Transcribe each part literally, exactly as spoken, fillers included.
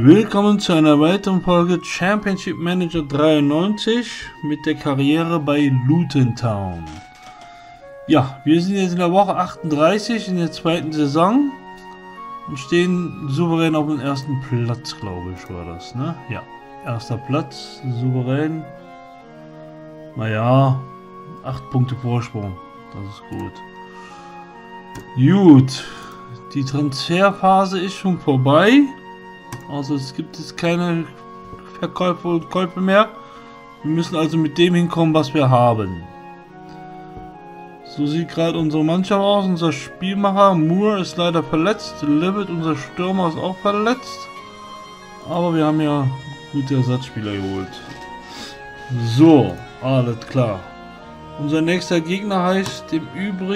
Willkommen zu einer weiteren Folge Championship Manager dreiundneunzig mit der Karriere bei Luton Town. Ja, wir sind jetzt in der Woche achtunddreißig in der zweiten Saison und stehen souverän auf dem ersten Platz, glaube ich, war das, ne? Ja, erster Platz, souverän. Naja, acht Punkte Vorsprung, das ist gut. Gut, die Transferphase ist schon vorbei. Also es gibt jetzt keine Verkäufe und Käufe mehr. Wir müssen also mit dem hinkommen, was wir haben. So sieht gerade unsere Mannschaft aus. Unser Spielmacher Moore ist leider verletzt. Levitt, unser Stürmer, ist auch verletzt. Aber wir haben ja gute Ersatzspieler geholt. So, alles klar. Unser nächster Gegner heißt im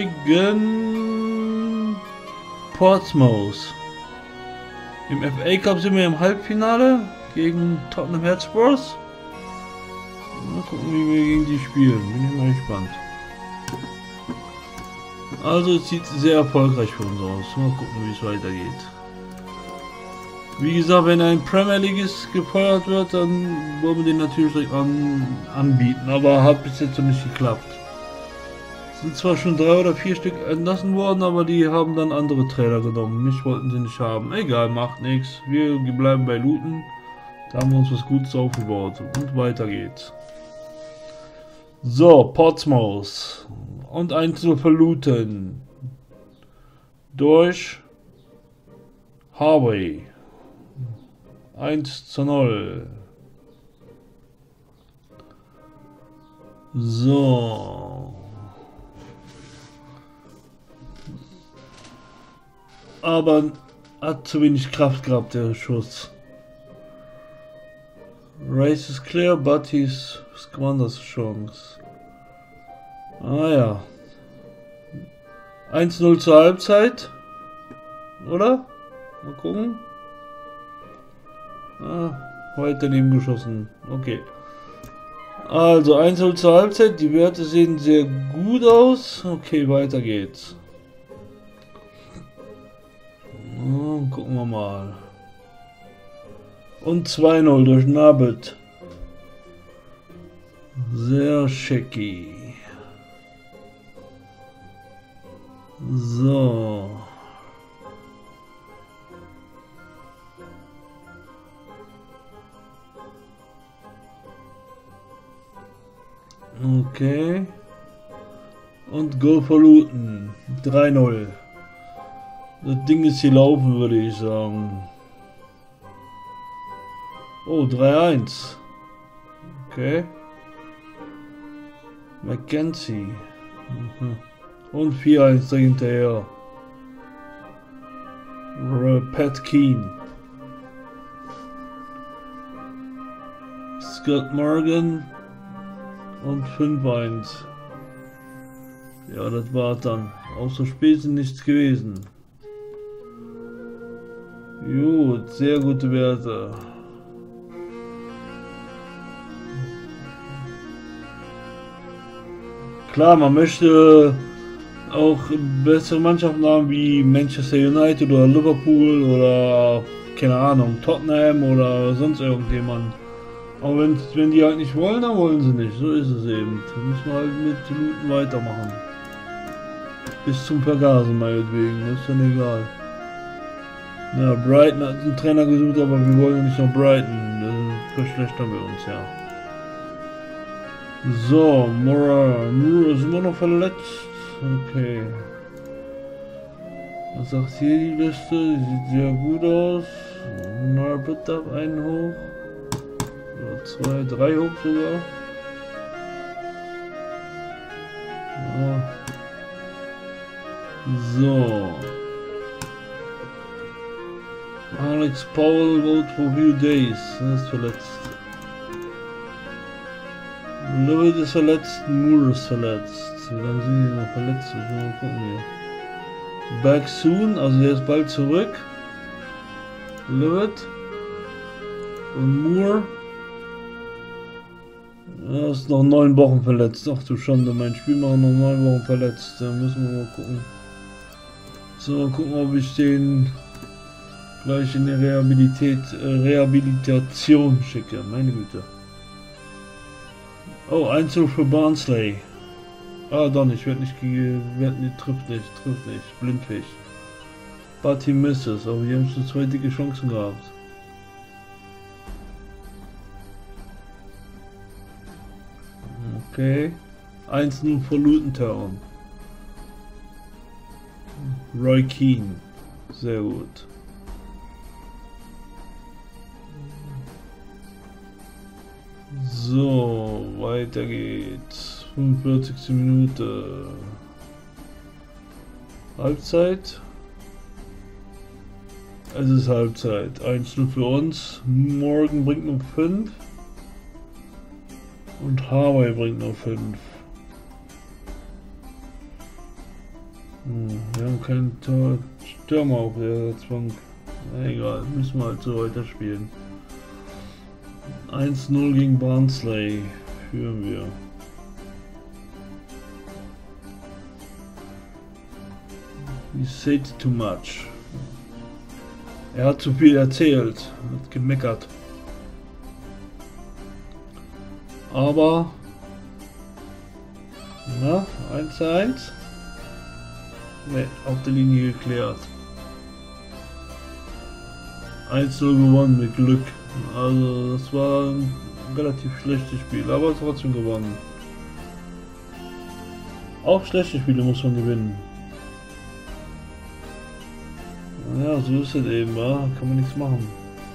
Übrigen Portsmouth. Im F A Cup sind wir im Halbfinale gegen Tottenham Hotspurs. Mal gucken, wie wir gegen die spielen. Bin ich mal gespannt. Also es sieht sehr erfolgreich für uns aus. Mal gucken, wie es weitergeht. Wie gesagt, wenn ein Premier Leagueist gefeuert wird, dann wollen wir den natürlich an, anbieten. Aber hat bis jetzt noch nicht geklappt. Es sind zwar schon drei oder vier Stück entlassen worden, aber die haben dann andere Trainer genommen. Mich wollten sie nicht haben. Egal, macht nichts. Wir bleiben bei Luton. Da haben wir uns was Gutes aufgebaut. Und weiter geht's. So, Portsmouth. Und eins zu null für Luton. Durch Harvey. eins zu null. So. Aber hat zu wenig Kraft gehabt, der Schuss. Race is clear, but he's squanders Chance. Ah ja. eins zu null zur Halbzeit. Oder? Mal gucken. Ah, weit daneben geschossen. Okay. Also eins zu null zur Halbzeit. Die Werte sehen sehr gut aus. Okay, weiter geht's. Gucken wir mal. Und zwei null durch Nabet. Sehr schicky. So. Okay. Und Goal for Luton. drei null. Das Ding ist hier laufen, würde ich sagen. Oh, drei eins. Okay. Mackenzie. Mhm. Und vier eins dahinterher. Pat Keane. Scott Morgan. Und fünf eins. Ja, das war dann. Außer Spiel sind nichts gewesen. Gut, sehr gute Werte. Klar, man möchte auch bessere Mannschaften haben wie Manchester United oder Liverpool oder keine Ahnung, Tottenham oder sonst irgendjemand. Aber wenn, wenn die halt nicht wollen, dann wollen sie nicht. So ist es eben. Dann müssen wir halt mit Minuten weitermachen. Bis zum Vergasen meinetwegen, das ist dann egal. Ja, Brighton hat einen Trainer gesucht, aber wir wollen nicht nach Brighton. Das verschlechtern wir uns ja. So, Moore, Moore ist immer noch verletzt. Okay. Was sagt hier die Liste? Sieht sehr gut aus. Na, bitte einen hoch. Oder zwei, drei hoch sogar. Ja. So. Alex Powell out for a few days. Er ist verletzt. Levitt ist verletzt, Moore ist verletzt. Wie lange sind die noch verletzt? Mal gucken hier. Back soon, also der ist bald zurück. Levitt. Und Moore. Er ist noch neun Wochen verletzt. Ach du Schande, mein Spielmacher noch neun Wochen verletzt. Da müssen wir mal gucken. So, mal gucken, ob ich den gleich in die Rehabilität, äh, Rehabilitation schicke. Meine Güte. Oh, Einzel für Barnsley. Ah, doch nicht. Wird nicht wird nicht, trifft nicht, trifft nicht. Blindfisch. But he misses. Aber wir haben schon zwei dicke Chancen gehabt. Okay. eins null für Luton Town. Roy Keane. Sehr gut. So, weiter geht's. fünfundvierzigste Minute. Halbzeit. Es ist Halbzeit. eins null für uns. Morgan bringt nur fünf. Und Harvey bringt nur fünf. Hm, wir haben keinen Tor Stürmer auf der Ersatzbank. Egal, müssen wir halt so weiterspielen. eins null gegen Barnsley führen wir. He said too much. Er hat zu viel erzählt, hat gemeckert. Aber na, eins zu eins. Ne, auf der Linie geklärt. eins null gewonnen mit Glück. Also das war ein relativ schlechtes Spiel, aber trotzdem gewonnen. Auch schlechte Spiele muss man gewinnen. Ja, so ist es eben, ja? Kann man nichts machen.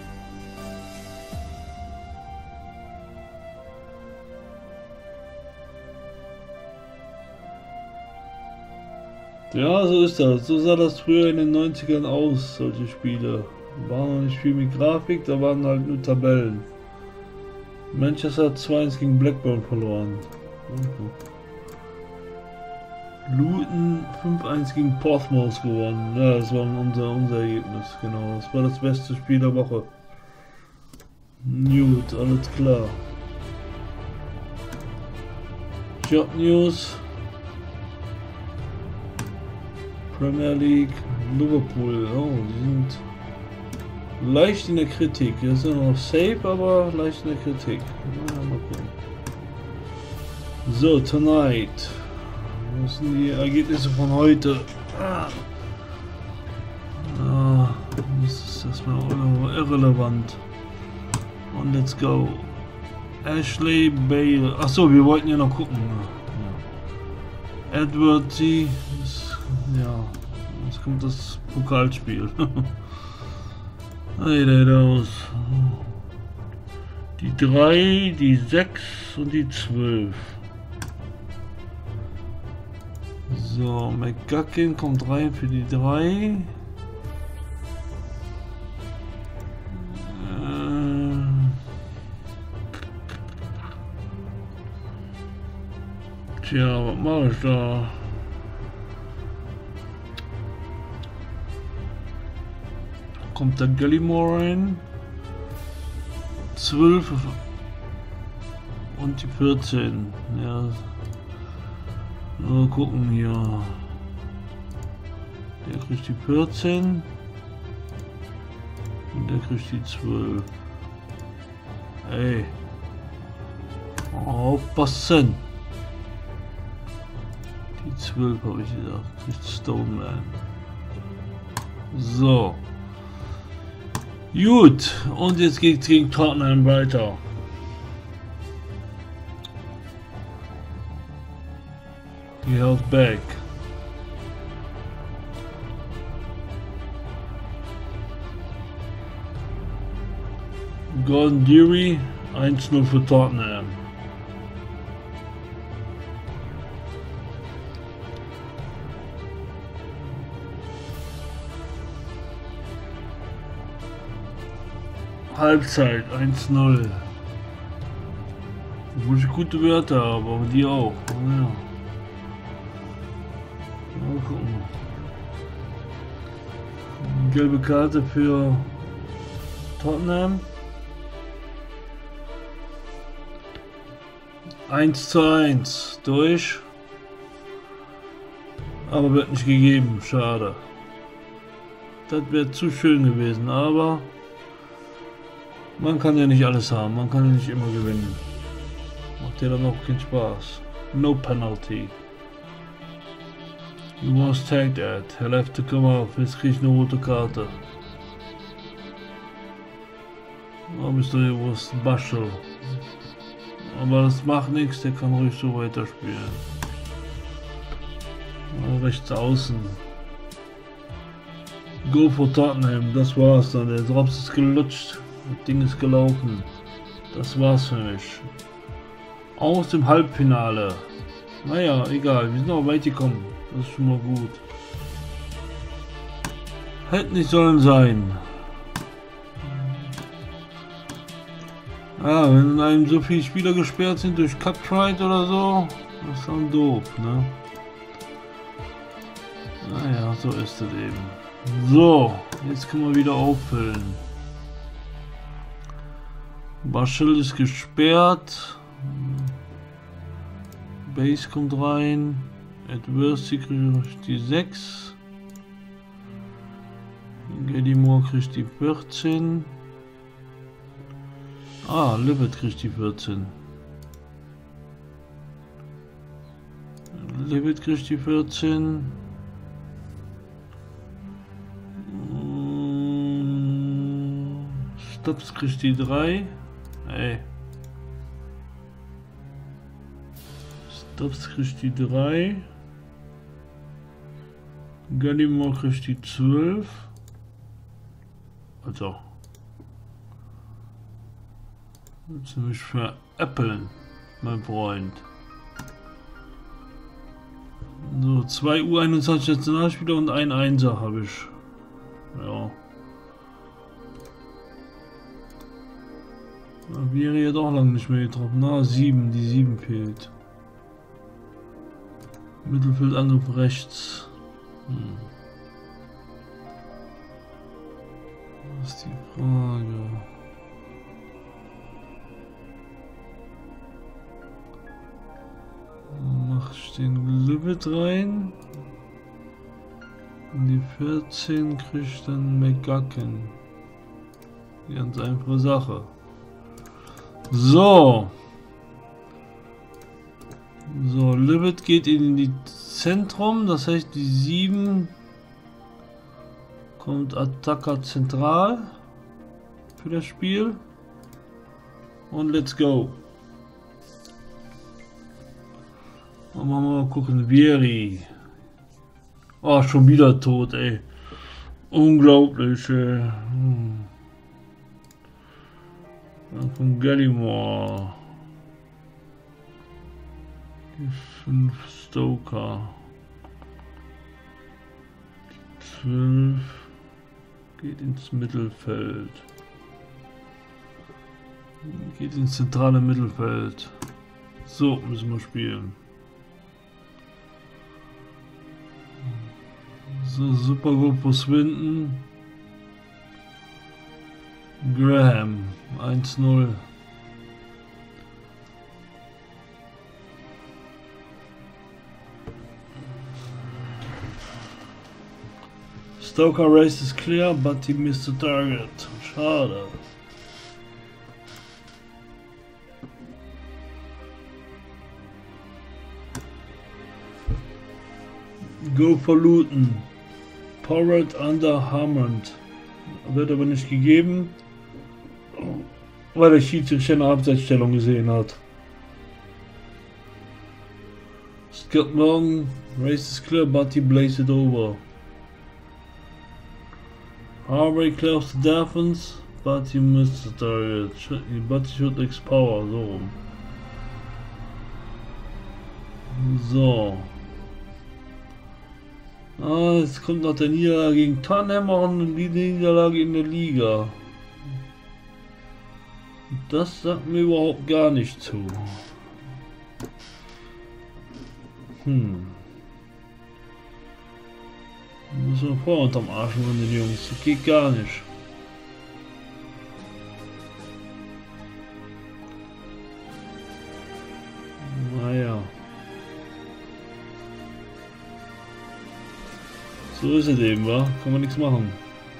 Ja, so ist das. So sah das früher in den neunzigern aus, solche Spiele. Waren noch nicht viel mit Grafik, da waren halt nur Tabellen. Manchester hat zwei eins gegen Blackburn verloren. Mhm. Luton fünf eins gegen Portsmouth gewonnen. Ja, das war unser, unser Ergebnis, genau. Das war das beste Spiel der Woche. Gut, alles klar. Job News. Premier League, Liverpool. Oh, die sind leicht in der Kritik. Wir sind noch safe, aber leicht in der Kritik. Ja, mal gucken. So, tonight. Was sind die Ergebnisse von heute? Ah. Ah, das ist erstmal irrelevant. Und let's go. Ashley Bale. Achso, wir wollten ja noch gucken. Ja. Edward T. Ja, jetzt kommt das Pokalspiel. Hey, aus. Die drei, die sechs und die zwölf. So, McGuckin kommt rein für die drei. Äh, tja, was mache ich da? Kommt der Gallimore rein. zwölf und die vierzehn. Ja. Mal gucken hier. Der kriegt die vierzehn. Und der kriegt die zwölf. Ey. Aufpassen. Die zwölf habe ich gesagt. Kriegt Stoneman. So. Gut, und jetzt geht's gegen Tottenham weiter. He held back. Gordon Deary, eins null für Tottenham. Halbzeit eins null. Wo ich gute Wörter habe, aber die auch. Ja. Mal gucken. Gelbe Karte für Tottenham. eins zu eins durch. Aber wird nicht gegeben. Schade. Das wäre zu schön gewesen, aber man kann ja nicht alles haben, man kann ja nicht immer gewinnen. Macht ja dann auch keinen Spaß. No penalty. You was tagged at. He'll have to come off. Jetzt krieg ich eine rote Karte. Da bist du hier was Baschel. Aber das macht nichts, der kann ruhig so weiterspielen. Ja, rechts außen. Go for Tottenham, das war's dann. Der Drops ist gelutscht. Das Ding ist gelaufen. Das war's für mich. Aus dem Halbfinale. Naja, egal, wir sind auch weit gekommen. Das ist schon mal gut. Hätte nicht sollen sein. Ja, wenn einem so viele Spieler gesperrt sind durch Cutpride oder so, das ist dann doof, ne? Naja, so ist es eben. So, jetzt können wir wieder auffüllen. Baschel ist gesperrt. Base kommt rein. Adversity kriegt die sechs. Gallimore kriegt die vierzehn. Ah, Livet kriegt die vierzehn. Livet kriegt die vierzehn. Stops kriegt die drei. Ey. Stops kriegt die drei. Gallimore kriegt die zwölf. Also. Willst du mich veräppeln, mein Freund? So, zwei U einundzwanzig Nationalspieler und ein Einser habe ich. Ja. Da wäre ja doch lange nicht mehr getroffen. Na, sieben, die sieben fehlt. Mittelfeldangriff rechts. Hm. Das ist die Frage. Mach ich den Livet rein. In die vierzehn kriegt dann McGucken. Ganz einfache Sache. So. So, Livet geht in die Zentrum, das heißt die sieben kommt Attacker zentral für das Spiel. Und let's go. Und mal gucken, Vieri. Oh, schon wieder tot, ey. Unglaublich, ey. Hm. Dann von Gallimore. Die fünf Stoker. Die zwölf geht ins Mittelfeld. Geht ins zentrale Mittelfeld. So müssen wir spielen. So, super gut für Swinton. Graham eins null. Stoker race is clear, but he missed the target. Schade. Go for Luton. Porrett under Hammond. Wird aber nicht gegeben, weil der Schiedsrichter eine Abseitsstellung gesehen hat. Scott Morgan, race is clear, but he blazed it over. Harvey clears the defense, but he missed the target. But he should expower, so rum. So. Ah, jetzt kommt noch der Niederlage gegen Tottenham und die Niederlage in der Liga. Das sagt mir überhaupt gar nicht zu. Hm. Müssen wir vor unterm Arsch von den Jungs. Das geht gar nicht. Naja. So ist es eben, wa? Kann man nichts machen.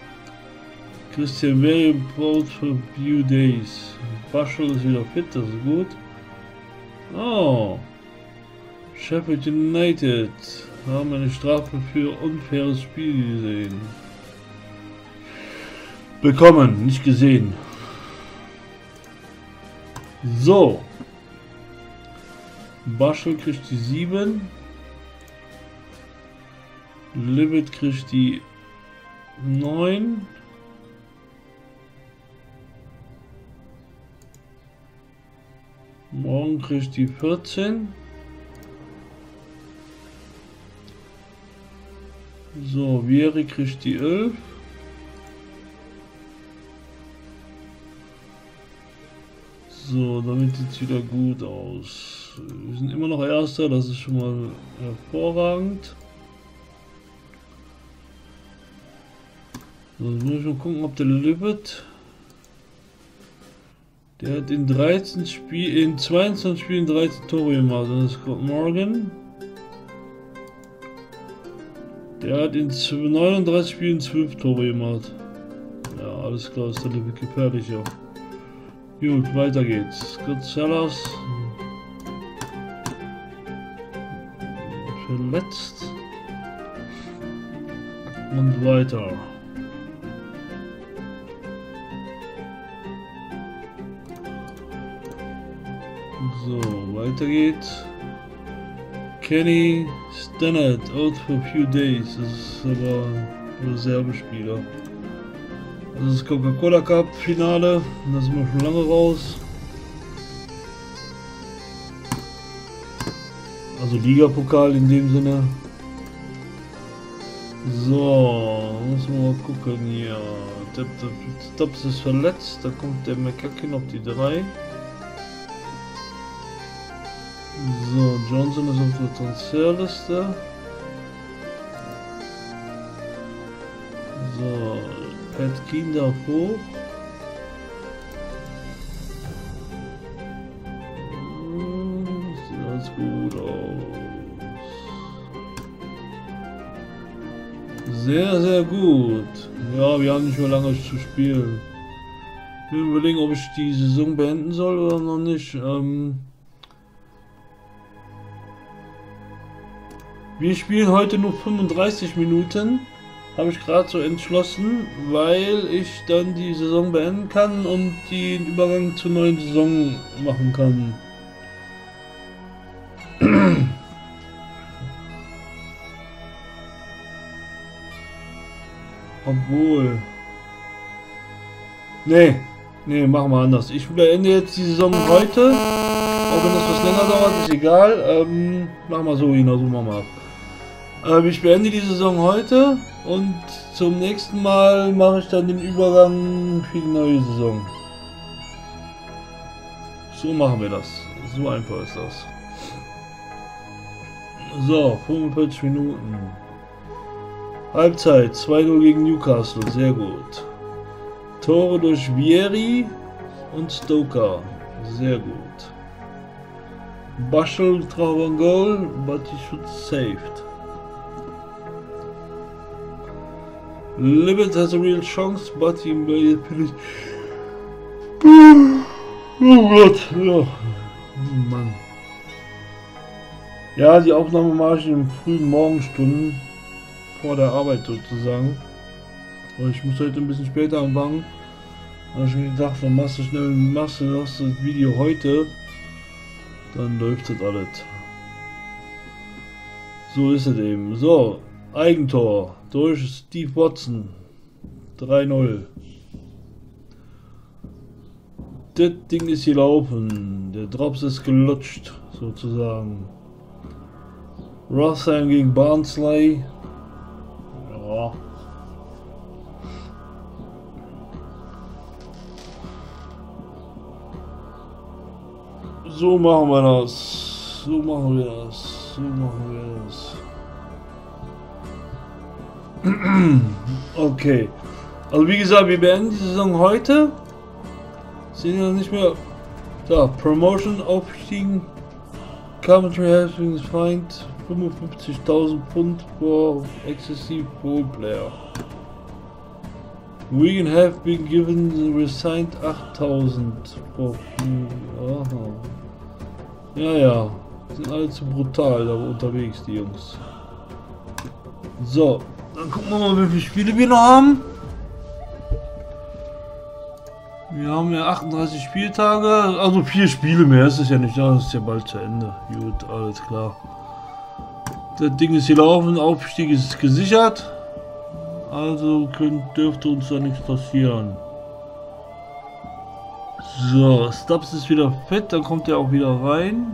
Christian very bold for a few days. Baschel ist wieder fit, das ist gut. Oh. Sheffield United haben eine Strafe für unfaires Spiel gesehen. Bekommen, nicht gesehen. So. Baschel kriegt die sieben. Libet kriegt die neun. Morgen kriegt die vierzehn. So, Vieri kriegt die elf. So, damit sieht es wieder gut aus. Wir sind immer noch Erster, das ist schon mal hervorragend. So, jetzt muss ich mal gucken, ob der Libet, der hat in dreizehn Spielen, in zweiundzwanzig Spielen dreizehn Tore gemacht. Das ist Scott Morgan. Der hat in neununddreißig Spielen zwölf Tore gemacht. Ja, alles klar, ist der Libet gefährlicher. Gut, weiter geht's. Scott Sellers. Verletzt. Und weiter. So, weiter geht's. Kenny Stannard, out for a few days. Das ist aber ein Reservespieler. Das ist Coca-Cola Cup Finale. Da sind wir schon lange raus. Also Ligapokal in dem Sinne. So, muss man mal gucken hier. Stubbs ist verletzt. Da kommt der McCacken auf die drei. So, Johnson ist auf der Transferliste. So, Pat Keen darf hoch. Sieht alles gut aus. Sehr, sehr gut. Ja, wir haben nicht mehr lange zu spielen. Ich will überlegen, ob ich die Saison beenden soll oder noch nicht. Ähm Wir spielen heute nur fünfunddreißig Minuten, habe ich gerade so entschlossen, weil ich dann die Saison beenden kann und den Übergang zur neuen Saison machen kann. Obwohl... Nee, nee, machen wir anders. Ich beende jetzt die Saison heute, auch wenn das was länger dauert, ist egal. Ähm, machen wir so, genau so machen wir. Ähm, ich beende die Saison heute und zum nächsten Mal mache ich dann den Übergang für die neue Saison. So machen wir das. So einfach ist das. So, fünfundvierzig Minuten. Halbzeit, zwei null gegen Newcastle, sehr gut. Tore durch Vieri und Stoker, sehr gut. Baschel traf ein Goal, but he should saved. Libet has a real chance, but he made it pretty... Oh Gott, ja. Oh Mann. Ja, die Aufnahme mache ich in den frühen Morgenstunden. Vor der Arbeit sozusagen. Aber ich muss heute ein bisschen später anfangen. Da habe ich mir gedacht, dann machst du schnell machst du das Video heute. Dann läuft das alles. So ist es eben. So, Eigentor durch Steve Watson. drei null. Das Ding ist gelaufen. Der Drops ist gelutscht, sozusagen. Rothheim gegen Barnsley. Ja. So machen wir das. So machen wir das. So machen wir das. Okay. Also wie gesagt, wir beenden die Saison heute. Sind ja nicht mehr. Da, Promotion aufstiegen. Commentary has been fined fünfundfünfzigtausend Pfund for excessive ball player. We have been given the resigned achttausend. Aha. Ja, ja. Sind alle zu brutal da unterwegs, die Jungs. So, dann gucken wir mal, wie viele Spiele wir noch haben. Wir haben ja achtunddreißig Spieltage, also vier Spiele mehr ist es ja nicht, das ist ja bald zu Ende. Gut, alles klar. Das Ding ist hier laufen, Aufstieg ist gesichert. Also könnt, dürfte uns da nichts passieren. So, Stubbs ist wieder fit, dann kommt er auch wieder rein.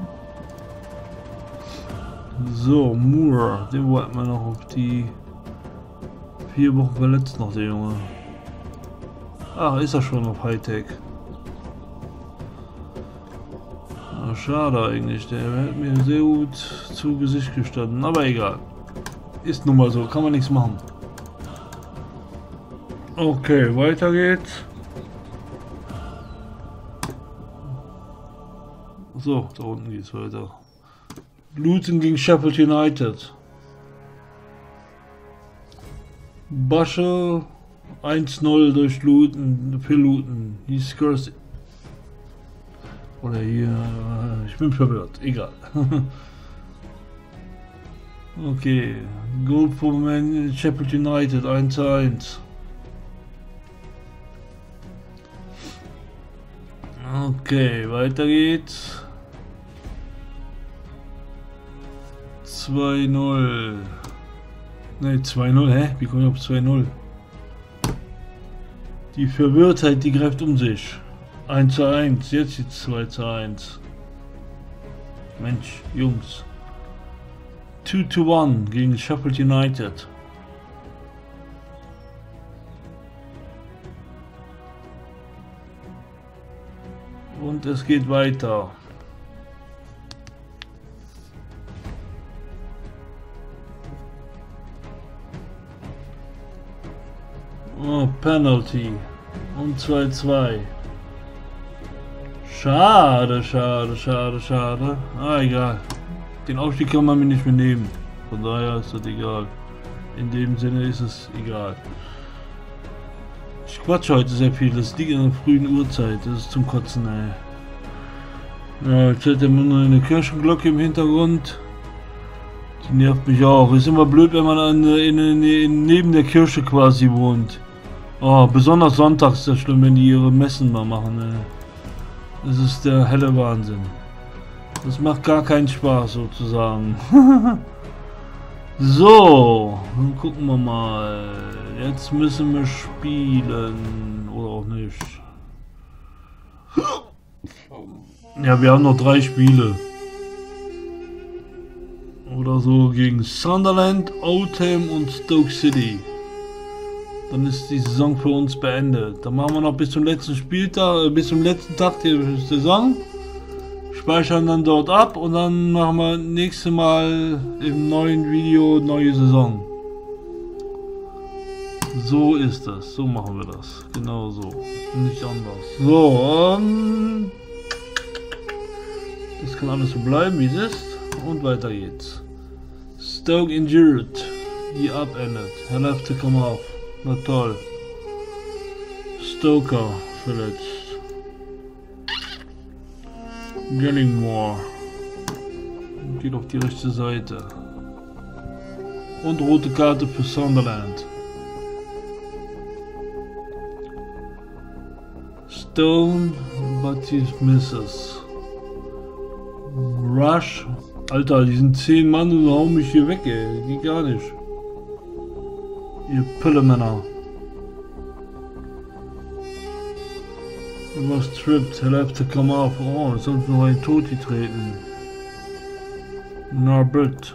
So, Moore, den wollten wir noch auf die vier Wochen verletzt noch, der Junge. Ach, ist er schon auf Hightech. Ach, schade eigentlich, der hat mir sehr gut zu Gesicht gestanden, aber egal. Ist nun mal so, kann man nichts machen. Okay, weiter geht's. So, da unten geht's weiter. Luton gegen Sheffield United. Basche eins null durch Luton, für Luton. He scores. Oder hier, ich bin verwirrt, egal. Okay, Goal for Man Sheffield United eins zu eins. Okay, weiter geht's. zwei null. Ne, zwei null, hä? Wie komme ich auf zwei null? Die Verwirrtheit, die greift um sich. eins zu eins, jetzt die zwei zu eins. Mensch, Jungs. zwei zu eins gegen Sheffield United. Und es geht weiter. Oh, Penalty. Und zwei zu zwei. Schade, schade, schade, schade. Ah, egal. Den Aufstieg kann man mir nicht mehr nehmen. Von daher ist das egal. In dem Sinne ist es egal. Ich quatsche heute sehr viel. Das liegt in der frühen Uhrzeit. Das ist zum Kotzen, ey. Ja, jetzt hat immer noch eine Kirchenglocke im Hintergrund. Die nervt mich auch. Ist immer blöd, wenn man an, in, in, in, neben der Kirche quasi wohnt. Oh, besonders sonntags ist das schlimm, wenn die ihre Messen mal machen, ey. Das ist der helle Wahnsinn. Das macht gar keinen Spaß, sozusagen. So, dann gucken wir mal. Jetzt müssen wir spielen. Oder auch nicht. Ja, wir haben noch drei Spiele. Oder so gegen Sunderland, Oldham und Stoke City. Dann ist die Saison für uns beendet. Dann machen wir noch bis zum letzten Spieltag, äh, bis zum letzten Tag der Saison. Speichern dann dort ab und dann machen wir nächstes Mal im neuen Video neue Saison. So ist das. So machen wir das. Genau so. Nicht anders. So, ähm, das kann alles so bleiben, wie es ist. Und weiter geht's. Stoke injured. He upended. He'll have to come off. Na toll. Stoker verletzt. Gillingmore. Geht auf die rechte Seite. Und rote Karte für Sunderland. Stone, but he misses. Rush. Alter, die sind zehn Mann und hauen mich hier weg, ey. Geht gar nicht. Ihr Püllemänner. He was tripped, he'll have to come off. Oh, jetzt sollten wir noch ein Toti treten. Na bitte.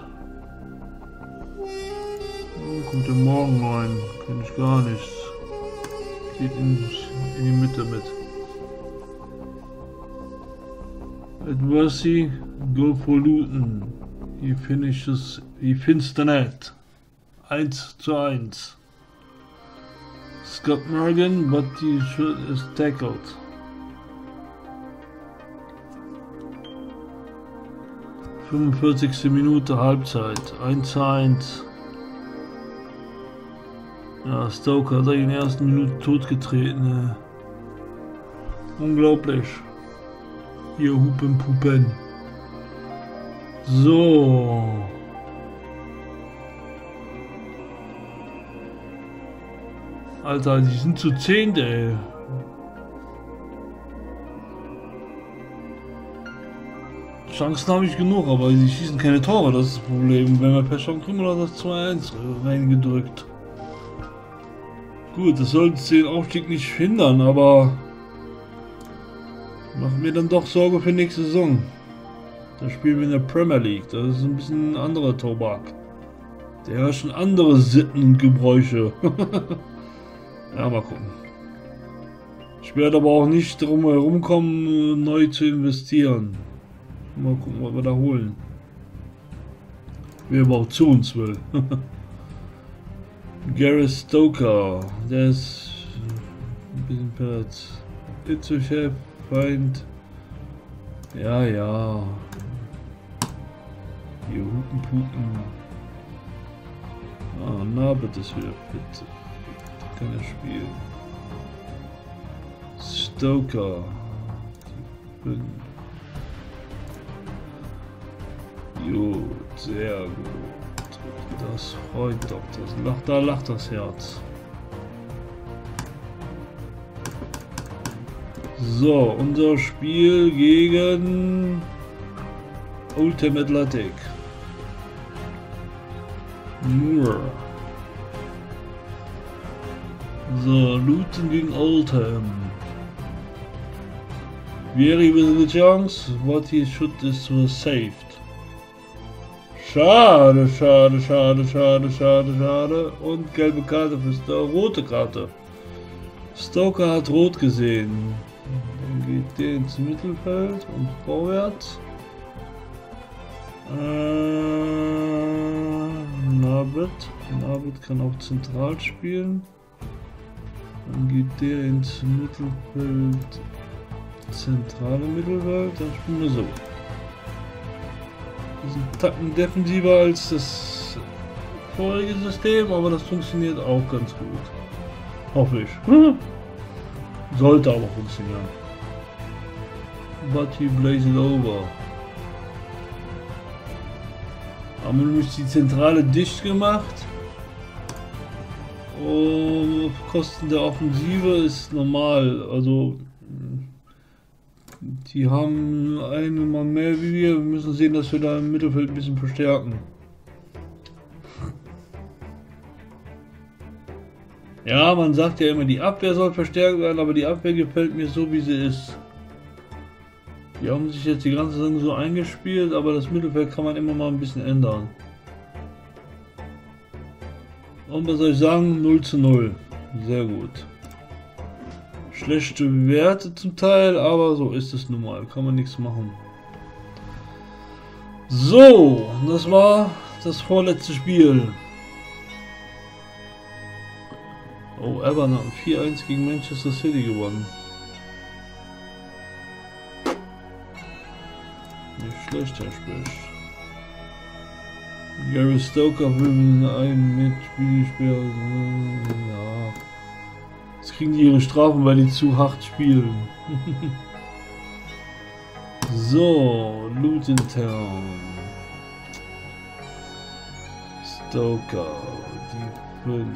Oh, kommt der Morgen rein. Kenn ich gar nichts. Geht in, in die Mitte mit. Adversary, go for Luton. He finishes, he fins the net. eins zu eins. Scott Morgan, but he is tackled. fünfundvierzigste Minute Halbzeit. eins zu eins. Ja, Stoker hat er in den ersten Minuten totgetreten. Ne? Unglaublich. Hier Hupen Pupen. So. Alter, die sind zu zehnt, ey. Chancen habe ich genug, aber sie schießen keine Tore, das ist das Problem. Wenn wir per Chance kriegen, oder das zwei eins reingedrückt. Gut, das sollte den Aufstieg nicht hindern, aber macht mir dann doch Sorge für nächste Saison. Da spielen wir in der Premier League, das ist ein bisschen ein anderer Tobak. Der herrschen andere Sitten und Gebräuche. Ja, mal gucken. Ich werde aber auch nicht drum herum kommen, neu zu investieren. Mal gucken, was wir da holen. Wer überhaupt zu uns will. Gareth Stoker, der ist ein bisschen Perz. Itzelchef, Feind. Ja, ja. Hier Hupen Pupen. Ah, Nabet ist wieder fit. Kann er spielen. Stoker. Gut, sehr gut. Das freut doch. Das lacht, da lacht das Herz. So, unser Spiel gegen Oldham Athletic. Nur. So, Luton gegen Oldham. Very with a chance. What he should is was saved. Schade, schade, schade, schade, schade, schade. Und gelbe Karte für Stoker, rote Karte. Stoker hat rot gesehen. Dann geht der ins Mittelfeld und vorwärts. Äh, Nabet. Nabet kann auch zentral spielen. Dann geht der ins Mittelfeld. Zentrale Mittelfeld. Dann spielen wir so. Das ist ein Tacken defensiver als das vorherige System, aber das funktioniert auch ganz gut. Hoffe ich. Sollte aber funktionieren. But he blaze it over. Haben wir nämlich die Zentrale dicht gemacht. Und auf Kosten der Offensive ist normal. Also die haben einen Mann mehr wie wir. Wir müssen sehen, dass wir da im Mittelfeld ein bisschen verstärken. Ja, man sagt ja immer, die Abwehr soll verstärkt werden, aber die Abwehr gefällt mir so, wie sie ist. Die haben sich jetzt die ganze Saison so eingespielt, aber das Mittelfeld kann man immer mal ein bisschen ändern. Und was soll ich sagen? null zu null. Sehr gut. Schlechte Werte zum Teil, aber so ist es nun mal. Kann man nichts machen. So, das war das vorletzte Spiel. Oh, Everton hat vier eins gegen Manchester City gewonnen. Nicht schlecht, Herr Sprich. Gareth Stoker will einen Mitspieler. Ja. Jetzt kriegen die ihre Strafen, weil die zu hart spielen. So, Luton Town. Stoker, die fünf.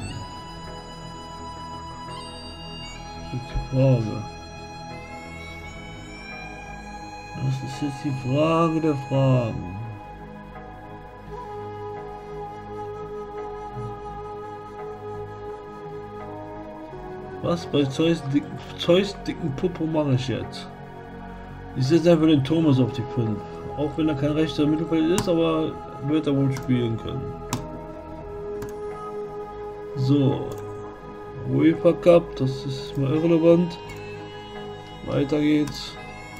Das ist die Frage. Das ist jetzt die Frage der Fragen. Was bei Zeus dicken, Zeus dicken Popo mache ich jetzt? Ich setze einfach den Thomas auf die fünf. Auch wenn er kein rechter Mittelfeld ist, aber wird er wohl spielen können. So. UEFA Cup, das ist mal irrelevant. Weiter geht's.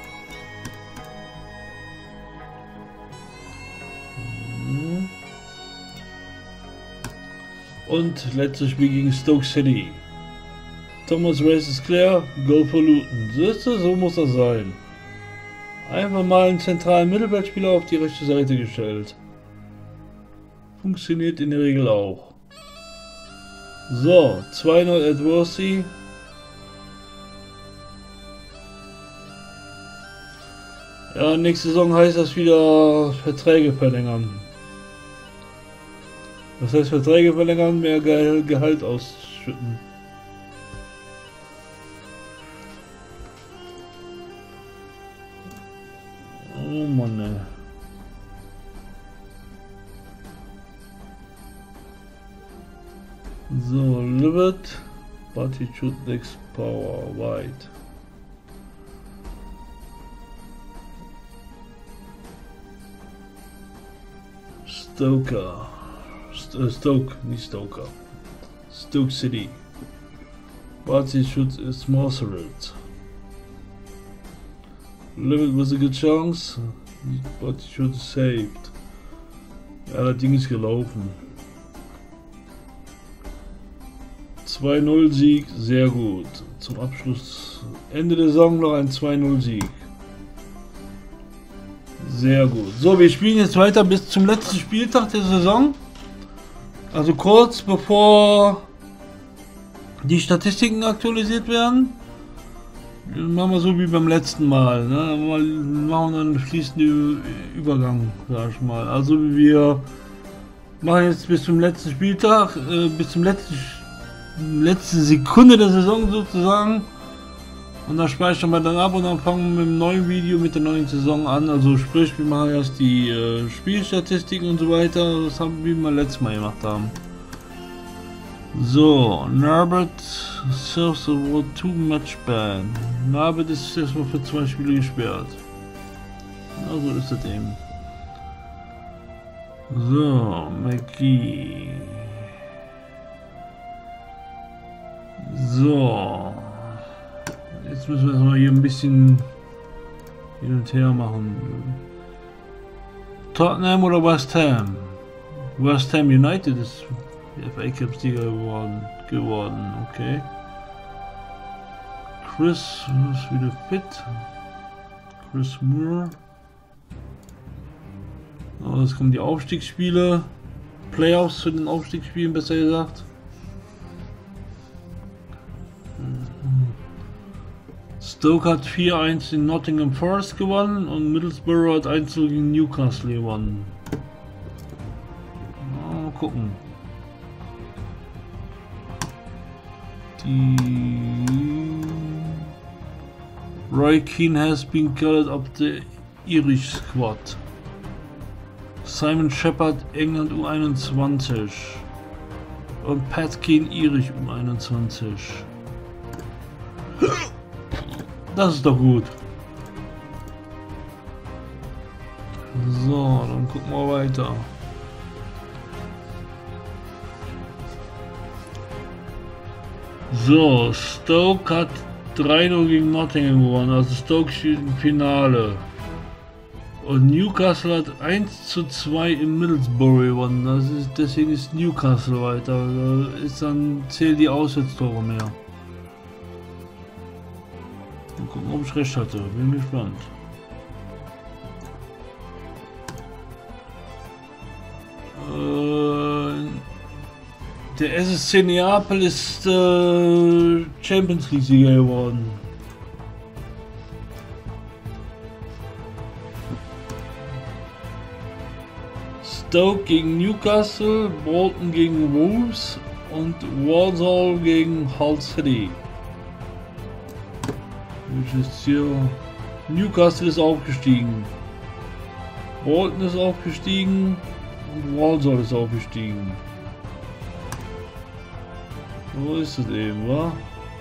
Und letztes Spiel gegen Stoke City. Thomas Race ist klar, Goal for Luton. Siehst du, so muss das sein. Einfach mal einen zentralen Mittelfeldspieler auf die rechte Seite gestellt. Funktioniert in der Regel auch. So, zwei null Adversity. Ja, nächste Saison heißt das wieder Verträge verlängern. Das heißt Verträge verlängern, mehr Ge Gehalt ausschütten. Oh Mann, ey. So, live it, but it should next power wide. Stoker, St uh, Stoke, nicht Stoker, Stoke City, but it should smother it. Live it with a good chance, but it should saved. Ja, das Ding ist gelaufen. zwei null Sieg, sehr gut. Zum Abschluss, Ende der Saison noch ein zwei null Sieg. Sehr gut. So, wir spielen jetzt weiter bis zum letzten Spieltag der Saison. Also kurz bevor die Statistiken aktualisiert werden. Machen wir so wie beim letzten Mal. Ne? Mal machen wir einen fließenden Übergang, sag ich mal. Also wir machen jetzt bis zum letzten Spieltag, äh, bis zum letzten letzte Sekunde der Saison sozusagen, und dann speichern wir dann ab und dann fangen wir mit dem neuen Video mit der neuen Saison an. Also sprich, wir machen erst die äh, Spielstatistiken und so weiter, das haben wir mal letztes Mal gemacht haben. So, Norbert serves the world too much ban. Norbert ist erstmal für zwei Spiele gesperrt. Also ist das eben. So, McGee. So, jetzt müssen wir mal hier ein bisschen hin und her machen. Tottenham oder West Ham? West Ham United ist F A Cup Sieger geworden, geworden, okay. Chris ist wieder fit. Chris Moore. Oh, jetzt kommen die Aufstiegsspiele. Playoffs zu den Aufstiegsspielen, besser gesagt. Stoke hat vier eins in Nottingham Forest gewonnen und Middlesbrough hat eins null gegen Newcastle gewonnen. Mal gucken. Die Roy Keane has been called up the Irish squad. Simon Shepard England U einundzwanzig und Pat Keane Irish U einundzwanzig. Das ist doch gut. So, dann gucken wir weiter. So, Stoke hat drei null gegen Nottingham gewonnen, also Stoke steht im Finale. Und Newcastle hat eins zu zwei in Middlesbrough gewonnen, das ist, deswegen ist Newcastle weiter. Da ist dann zählen die Auswärtstore mehr. Mal gucken, ob ich recht hatte. Bin gespannt. Äh, der S S C Neapel ist äh, Champions League Sieger geworden. Stoke gegen Newcastle, Bolton gegen Wolves und Walsall gegen Hull City. Ist hier. Newcastle ist aufgestiegen. Bolton ist aufgestiegen. Und Walsall ist aufgestiegen. So ist es eben, wa?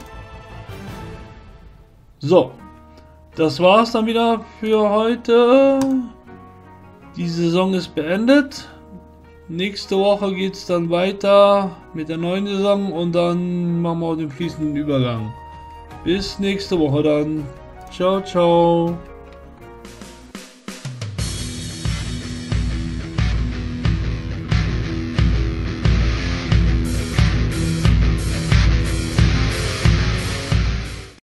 So. Das war's dann wieder für heute. Die Saison ist beendet. Nächste Woche geht es dann weiter mit der neuen Saison und dann machen wir auch den fließenden Übergang. Bis nächste Woche dann. Ciao, ciao.